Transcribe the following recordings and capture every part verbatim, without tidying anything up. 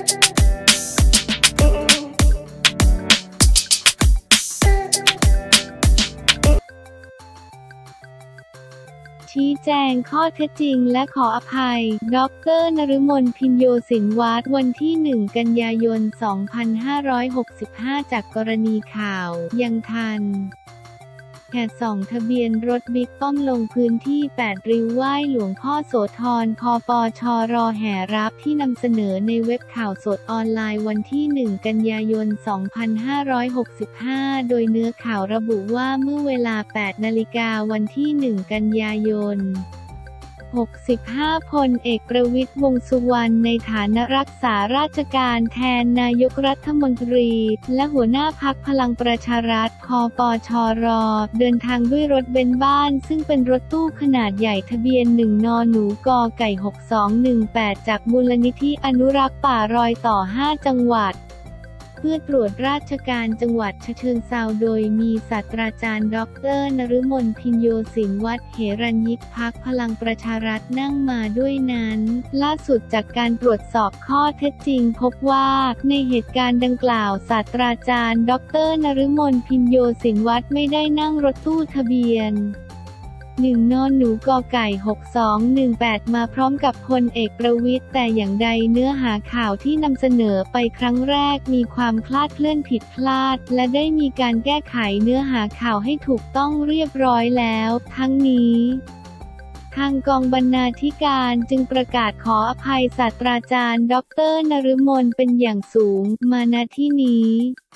ชี้แจงข้อเท็จจริงและขออภัย ดร.นฤมล พินโยสินวัฒน์ วันที่ หนึ่ง กันยายน สองพันห้าร้อยหกสิบห้า จากกรณีข่าว ยังทันแห่ส่องทะเบียนรถบิ๊กป้อมลงพื้นที่ แปด ริ้วไหว้หลวงพ่อโสธร พปชรแห่รับที่นำเสนอในเว็บข่าวสดออนไลน์วันที่ หนึ่ง กันยายน สองพันห้าร้อยหกสิบห้า โดยเนื้อข่าวระบุว่าเมื่อเวลา แปด นาฬิกาวันที่ หนึ่ง กันยายน หกสิบห้า พลเอกประวิตร วงษ์สุวรรณในฐานะรักษาราชการแทนนายกรัฐมนตรีและหัวหน้าพรรคพลังประชารัฐ พปชร เดินทางด้วยรถเบนซ์บ้านซึ่งเป็นรถตู้ขนาดใหญ่ทะเบียน หนึ่ง นหนูกไก่ หกสองหนึ่งแปด จากมูลนิธิอนุรักษ์ป่ารอยต่อ ห้า จังหวัดเพื่อตรวจราชการจังหวัดฉะเชิงเทราโดยมีศาสตราจารย์ ดร.นฤมล พินโยสินวัฒน์ เหรัญญิก พรรคพลังประชารัฐนั่งมาด้วยนั้น ล่าสุดจากการตรวจสอบข้อเท็จจริงพบว่าในเหตุการณ์ดังกล่าวศาสตราจารย์ ดร.นฤมล พินโยสินวัฒน์ไม่ได้นั่งรถตู้ทะเบียนหนึ่ง นหนูกไก่ หกสองหนึ่งแปด มาพร้อมกับพลเอกประวิตรแต่อย่างใดเนื้อหาข่าวที่นำเสนอไปครั้งแรกมีความคลาดเคลื่อนผิดพลาดและได้มีการแก้ไขเนื้อหาข่าวให้ถูกต้องเรียบร้อยแล้วทั้งนี้ทางกองบรรณาธิการจึงประกาศขออภัยศาสตราจารย์ ดร.นฤมลเป็นอย่างสูงมาณที่นี้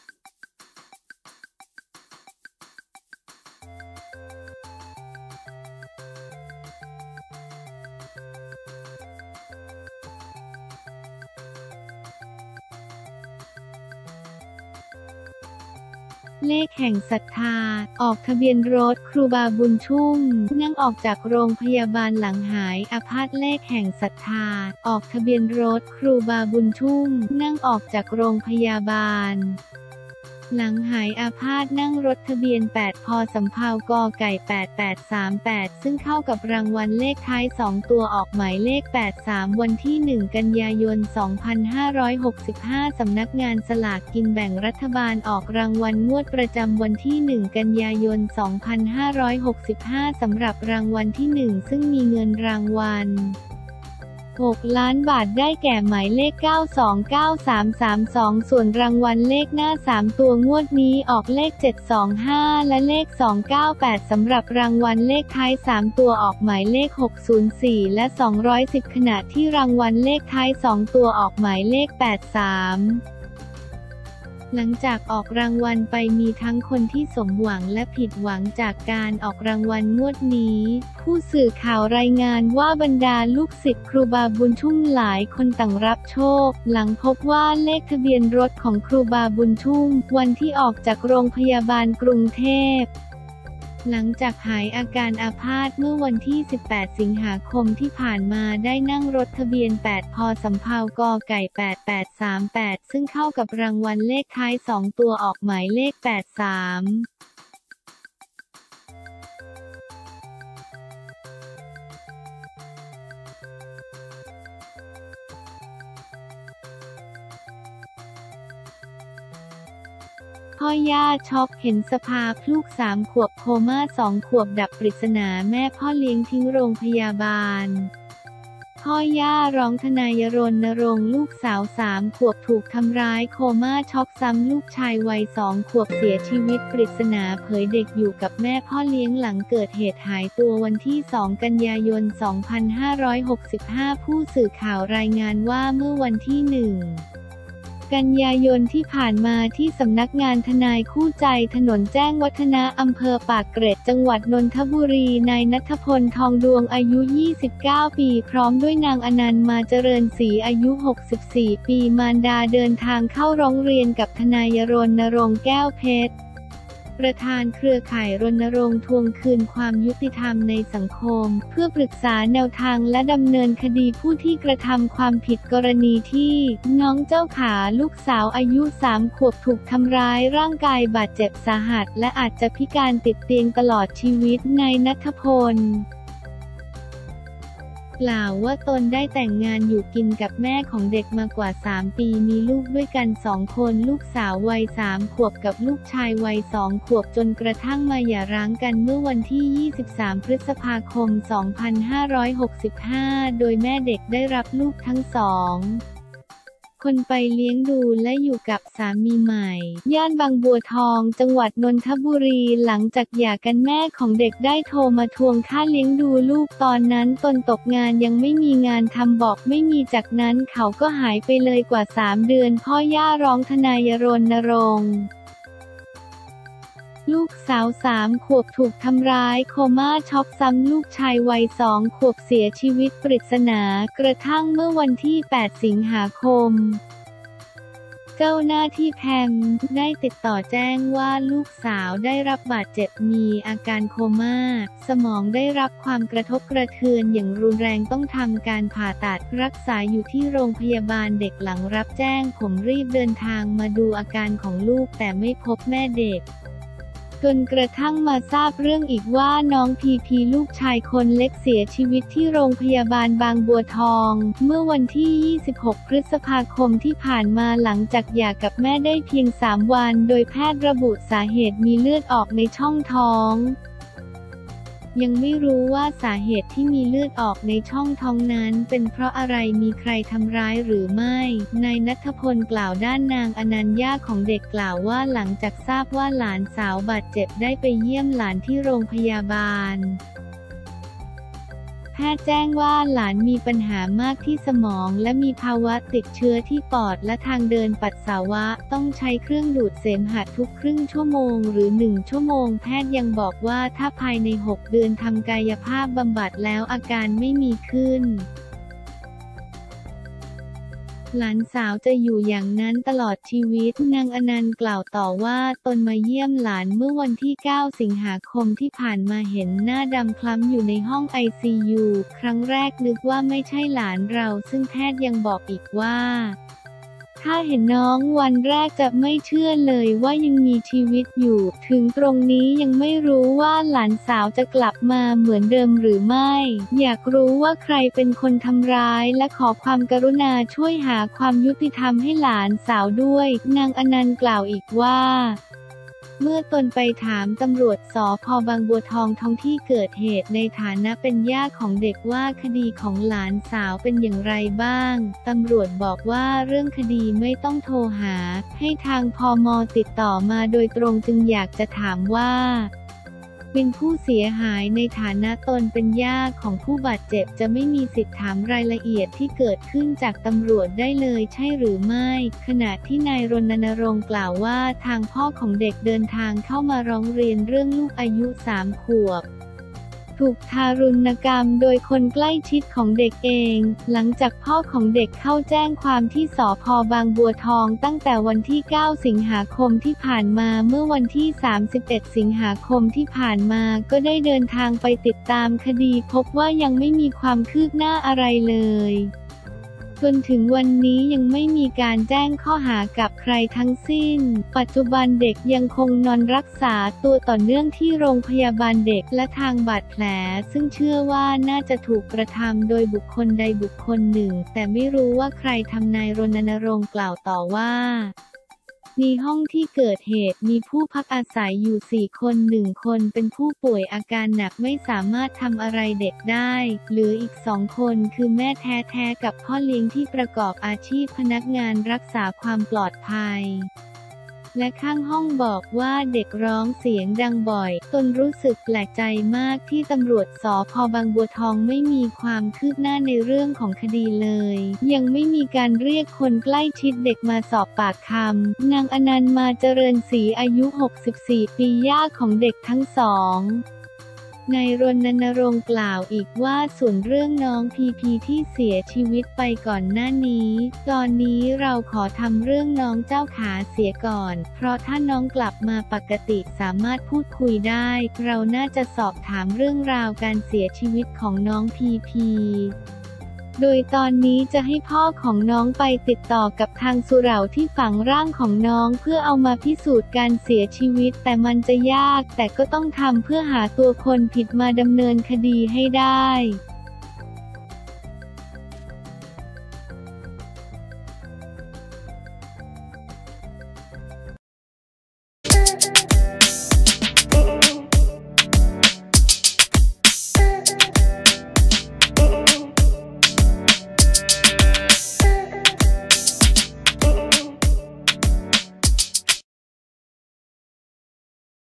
เลขแห่งศรัทธาออกทะเบียนรถครูบาบุญชุ่มนั่งออกจากโรงพยาบาลหลังหายอาพาธเลขแห่งศรัทธาออกทะเบียนรถครูบาบุญชุ่มนั่งออกจากโรงพยาบาลหลังหายอาพาธนั่งรถทะเบียน แปด พ.สำเภากไก่ แปด แปด สาม แปด ซึ่งเข้ากับรางวัลเลขท้ายสองตัวออกหมายเลข แปด สาม วันที่ หนึ่ง กันยายน สองพันห้าร้อยหกสิบห้า สำนักงานสลากกินแบ่งรัฐบาลออกรางวัลงวดประจำวันที่ หนึ่ง กันยายน สองพันห้าร้อยหกสิบห้า สำหรับรางวัลที่ หนึ่ง ซึ่งมีเงินรางวัลหก ล้านบาทได้แก่หมายเลข เก้า สอง เก้า สาม สาม สอง ส่วนรางวัลเลขหน้า สาม ตัวงวดนี้ออกเลข เจ็ด สอง ห้า และเลข สอง เก้า แปด สำหรับรางวัลเลขท้าย สาม ตัวออกหมายเลข หก ศูนย์ สี่ และ สองร้อยสิบ ขณะที่รางวัลเลขท้าย สอง ตัวออกหมายเลข แปด สามหลังจากออกรางวัลไปมีทั้งคนที่สมหวังและผิดหวังจากการออกรางวัลงวดนี้ผู้สื่อข่าวรายงานว่าบรรดาลูกศิษย์ครูบาบุญชุ่มหลายคนต่างรับโชคหลังพบว่าเลขทะเบียนรถของครูบาบุญชุ่มวันที่ออกจากโรงพยาบาลกรุงเทพหลังจากหายอาการอาพาธเมื่อวันที่ สิบแปด สิงหาคมที่ผ่านมาได้นั่งรถทะเบียน แปด พ.สำเภากไก่ แปด แปด สาม แปด ซึ่งเข้ากับรางวัลเลขท้าย สอง ตัวออกหมายเลข แปด สามพ่อย่าช็อกเห็นสภาพลูกสามขวบโคม่าสองขวบดับปริศนาแม่พ่อเลี้ยงทิ้งโรงพยาบาลพ่อย่าร้องทนายรณรงค์ลูกสาวสามขวบถูกทำร้ายโคม่าช็อกซ้ำลูกชายวัยสองขวบเสียชีวิตปริศนาเผยเด็กอยู่กับแม่พ่อเลี้ยงหลังเกิดเหตุหายตัววันที่สองกันยายน สองพันห้าร้อยหกสิบห้า ผู้สื่อข่าวรายงานว่าเมื่อวันที่ หนึ่งกันยายนที่ผ่านมาที่สำนักงานทนายคู่ใจถนนแจ้งวัฒนะอำเภอปากเกร็ดจังหวัดนนทบุรีนายณัฐพลทองดวงอายุ ยี่สิบเก้า ปีพร้อมด้วยนางอนันต์มาเจริญศรีอายุ หกสิบสี่ ปีมารดาเดินทางเข้าร้องเรียนกับทนายรณรงค์แก้วเพชรประธานเครือข่ายรณรงค์ทวงคืนความยุติธรรมในสังคมเพื่อปรึกษาแนวทางและดำเนินคดีผู้ที่กระทำความผิดกรณีที่น้องเจ้าขาลูกสาวอายุสามขวบถูกทำร้ายร่างกายบาดเจ็บสาหัสและอาจจะพิการติดเตียงตลอดชีวิตนายณัฐพลกล่าวว่าตนได้แต่งงานอยู่กินกับแม่ของเด็กมากว่าสามปีมีลูกด้วยกันสองคนลูกสาววัยสามขวบกับลูกชายวัยสองขวบจนกระทั่งมาหย่าร้างกันเมื่อวันที่ยี่สิบสามพฤษภาคมสองพันห้าร้อยหกสิบห้าโดยแม่เด็กได้รับลูกทั้งสองคนไปเลี้ยงดูและอยู่กับสามีใหม่ย่านบางบัวทองจังหวัดนนทบุรีหลังจากหย่ากันแม่ของเด็กได้โทรมาทวงค่าเลี้ยงดูลูกตอนนั้นตนตกงานยังไม่มีงานทำบอกไม่มีจากนั้นเขาก็หายไปเลยกว่าสามเดือนพ่อย่าร้องทนายรณรงค์ลูกสาวสามขวบถูกทำร้ายโคม่าช็อกซ้ำลูกชายวัยสองขวบเสียชีวิตปริศนากระทั่งเมื่อวันที่แปดสิงหาคมเจ้าหน้าที่แพมได้ติดต่อแจ้งว่าลูกสาวได้รับบาดเจ็บมีอาการโคม่าสมองได้รับความกระทบกระเทือนอย่างรุนแรงต้องทำการผ่าตัดรักษาอยู่ที่โรงพยาบาลเด็กหลังรับแจ้งผมรีบเดินทางมาดูอาการของลูกแต่ไม่พบแม่เด็กจนกระทั่งมาทราบเรื่องอีกว่าน้องพีพีลูกชายคนเล็กเสียชีวิตที่โรงพยาบาลบางบัวทองเมื่อวันที่ยี่สิบหกพฤษภาคมที่ผ่านมาหลังจากหย่ากับแม่ได้เพียงสามวันโดยแพทย์ระบุสาเหตุมีเลือดออกในช่องท้องยังไม่รู้ว่าสาเหตุที่มีเลือดออกในช่องท้องนั้นเป็นเพราะอะไรมีใครทำร้ายหรือไม่นายณัฐพลกล่าวด้านนางอนัญญาของเด็กกล่าวว่าหลังจากทราบว่าหลานสาวบาดเจ็บได้ไปเยี่ยมหลานที่โรงพยาบาลแพทย์แจ้งว่าหลานมีปัญหามากที่สมองและมีภาวะติดเชื้อที่ปอดและทางเดินปัสสาวะต้องใช้เครื่องดูดเสมหะทุกครึ่งชั่วโมงหรือหนึ่งชั่วโมงแพทย์ยังบอกว่าถ้าภายในหกเดือนทำกายภาพบำบัดแล้วอาการไม่มีขึ้นหลานสาวจะอยู่อย่างนั้นตลอดชีวิตนางอนันต์กล่าวต่อว่าตนมาเยี่ยมหลานเมื่อวันที่เก้าสิงหาคมที่ผ่านมาเห็นหน้าดำคล้ำอยู่ในห้อง ไอ ซี ยู ครั้งแรกนึกว่าไม่ใช่หลานเราซึ่งแพทย์ยังบอกอีกว่าถ้าเห็นน้องวันแรกจะไม่เชื่อเลยว่ายังมีชีวิตอยู่ถึงตรงนี้ยังไม่รู้ว่าหลานสาวจะกลับมาเหมือนเดิมหรือไม่อยากรู้ว่าใครเป็นคนทำร้ายและขอความกรุณาช่วยหาความยุติธรรมให้หลานสาวด้วยนางอนันต์กล่าวอีกว่าเมื่อตนไปถามตำรวจสภ.บางบัวทองท้องที่เกิดเหตุในฐานะเป็นย่าของเด็กว่าคดีของหลานสาวเป็นอย่างไรบ้างตำรวจบอกว่าเรื่องคดีไม่ต้องโทรหาให้ทางพม.ติดต่อมาโดยตรงจึงอยากจะถามว่าเป็นผู้เสียหายในฐานะตนเป็นย่าของผู้บาดเจ็บจะไม่มีสิทธิ์ถามรายละเอียดที่เกิดขึ้นจากตำรวจได้เลยใช่หรือไม่ขณะที่นายรณรงค์กล่าวว่าทางพ่อของเด็กเดินทางเข้ามาร้องเรียนเรื่องลูกอายุสามขวบถูกทารุณกรรมโดยคนใกล้ชิดของเด็กเองหลังจากพ่อของเด็กเข้าแจ้งความที่สภ.บางบัวทองตั้งแต่วันที่เก้าสิงหาคมที่ผ่านมาเมื่อวันที่สามสิบเอ็ดสิงหาคมที่ผ่านมาก็ได้เดินทางไปติดตามคดีพบว่ายังไม่มีความคืบหน้าอะไรเลยจนถึงวันนี้ยังไม่มีการแจ้งข้อหากับใครทั้งสิ้นปัจจุบันเด็กยังคงนอนรักษาตัวต่อเนื่องที่โรงพยาบาลเด็กและทางบาดแผลซึ่งเชื่อว่าน่าจะถูกกระทำโดยบุคคลใดบุคคลหนึ่งแต่ไม่รู้ว่าใครทำนายรณรงค์กล่าวต่อว่าในห้องที่เกิดเหตุมีผู้พักอาศัยอยู่สี่คนหนึ่งคนเป็นผู้ป่วยอาการหนักไม่สามารถทำอะไรเด็กได้เหลืออีกสองคนคือแม่แท้ๆกับพ่อเลี้ยงที่ประกอบอาชีพพนักงานรักษาความปลอดภัยและข้างห้องบอกว่าเด็กร้องเสียงดังบ่อยตนรู้สึกแปลกใจมากที่ตำรวจสภ.บางบัวทองไม่มีความคืบหน้าในเรื่องของคดีเลยยังไม่มีการเรียกคนใกล้ชิดเด็กมาสอบปากคำนางอนันต์มาเจริญศรีอายุหกสิบสี่ปีย่าของเด็กทั้งสองนายรณรงค์กล่าวอีกว่าส่วนเรื่องน้องพีพีที่เสียชีวิตไปก่อนหน้านี้ตอนนี้เราขอทำเรื่องน้องเจ้าขาเสียก่อนเพราะถ้าน้องกลับมาปกติสามารถพูดคุยได้เราน่าจะสอบถามเรื่องราวการเสียชีวิตของน้องพีพีโดยตอนนี้จะให้พ่อของน้องไปติดต่อกับทางสุเหร่าที่ฝังร่างของน้องเพื่อเอามาพิสูจน์การเสียชีวิตแต่มันจะยากแต่ก็ต้องทำเพื่อหาตัวคนผิดมาดำเนินคดีให้ได้